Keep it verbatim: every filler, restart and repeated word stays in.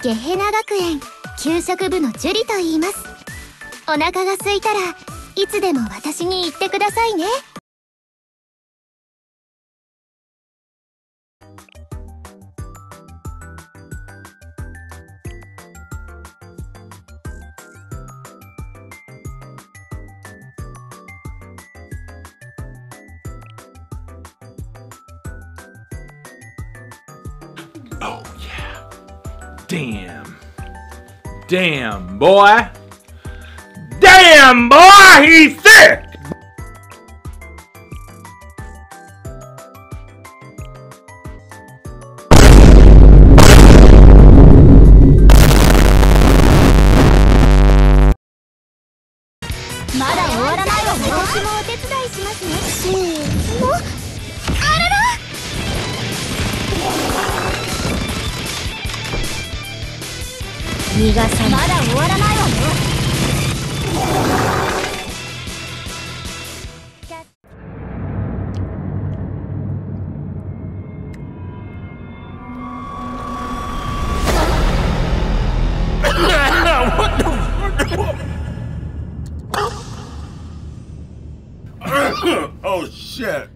ゲヘナ学園給食部のジュリと言います。お腹が空いたらいつでも私に言ってくださいね。 Oh yeah. Damn. Damn, boy. Damn, boy, he's thick. まだ終わらないわね。私もお手伝いしますね。せーの。あらら。逃がさない。まだ終わらないわね。 What the? Oh shit.